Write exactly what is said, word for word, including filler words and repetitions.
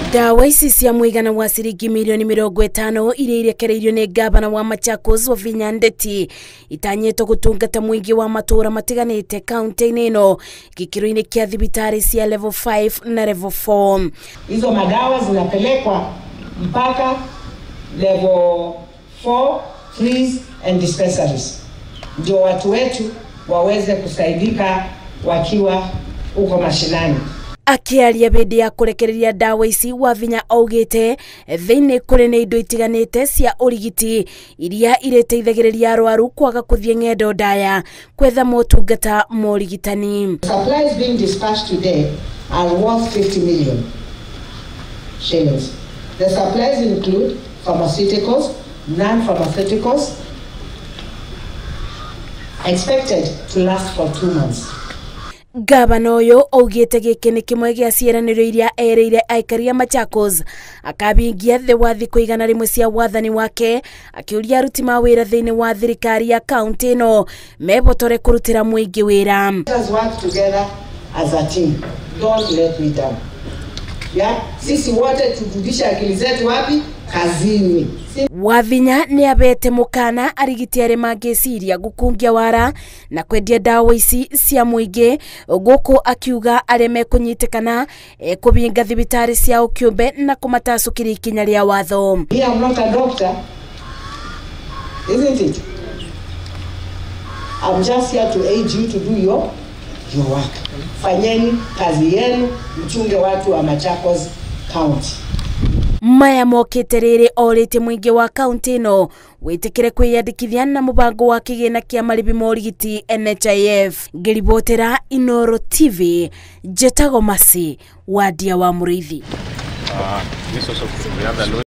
Ndawa ici cia muigana wa ciringi milioni mirongo itano iria irekereirio ni Ngabana wa Machakos Wavinya Ndeti itanyetwo gutungata muingi wa matura matiganite kaunti-ini ino gikiro-ini kia thibitari cia level five na level four. Hizo madawa zinapelekwa mpaka level four, freeze and dispensaries, ndio watu wetu waweze kusaidika wakiwa uko mashinani. Akiaria bidi ya kũrekereria ndawa ici Wavinya augite thiini kuri na indo itiganite cia urigiti iria ireteithagiriria arwaru kwaga kuthie ng'endo ndaya kwetha motungata morigitani. Supplies being dispatched today are worth fifty million shillings. The supplies include pharmaceuticals, non-pharmaceuticals, expected to last for two months. Ngabana uyu augite giki ni kimwe gia ciaraniro iria ereire aikaria Machakos akabingia the wathi kuigana rimwe cia wathani wake akiuria aruti mawira thiini wa thirikari ya kaunti ino mebotore kurutira muingi wira. Let us work together as a team. Don't let me down. Yeah, sisi wote turudisha akili zetu wapi? Kazini. Wavinya ni abete mukana arigiti are mageciria gukungia wara na kwendia ndawa ici cia muingi guku akiuga areme kunyitikana e kubinga thibitari cia ukiumbe na kumatacukira ikinya ria watho. Me, I'm not a doctor, isn't it? I'm just here to aid you to do your your work. Fanyeni kazi yenu, mchunge watu wa Machakos County. Maya mokite riri orite muingi wa kaunti ino witikire kwiyandikithia na mubango wa kigina kia maribi morigiti N H I F. Ngiribotera Inoro T V, Njetago Masi, wadia wa Muriithi.